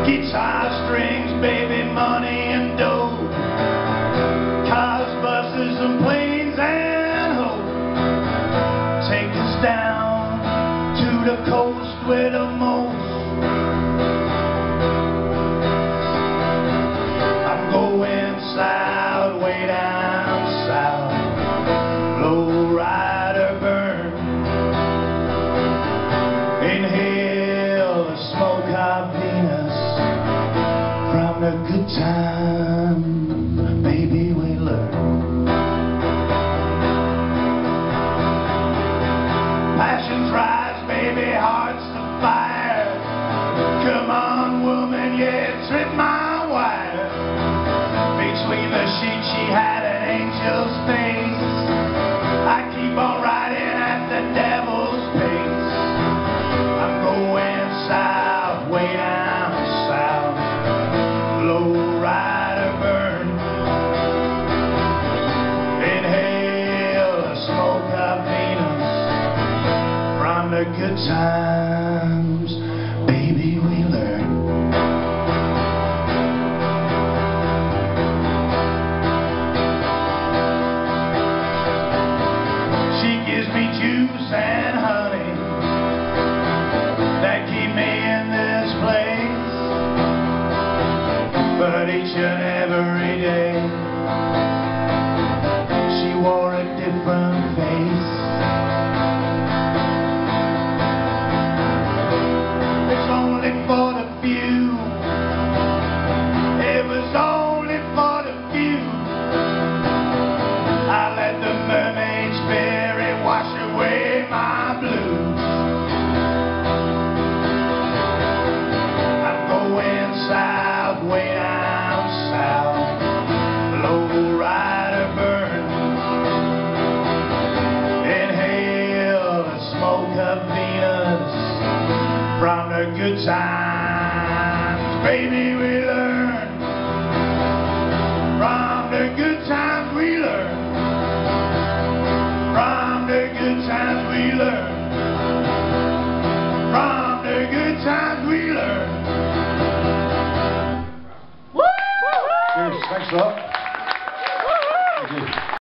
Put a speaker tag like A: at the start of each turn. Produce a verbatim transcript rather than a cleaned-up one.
A: Guitar strings, baby, money and dough, cars, buses, and planes and hope. Take us down to the coast where the most I'm going south, way down south. Low rider burn, inhale the smoke of Venus. From the good time, baby, we learn. Passions rise, baby, hearts afire. Come on, woman, yeah, trip my wire. Between the sheets she had an angel's face. I keep on riding at the devil's pace. I'm going south, way down south. Low rider burn, inhale the smoke of Venus. From the good times, baby, we learn. She gives me juice and honey that keep me in this place. But each and every day she wore a different face. It's only for the few. It was only for the few. I let the mermaid spirit wash away my blues. I'm going south, way down south. Low rider burn, inhale the smoke of Venus. From the good times, baby, we learn. From the good times we learn. From the good times we learn. From the good times we learn. Woo! Cheers. Thanks a lot.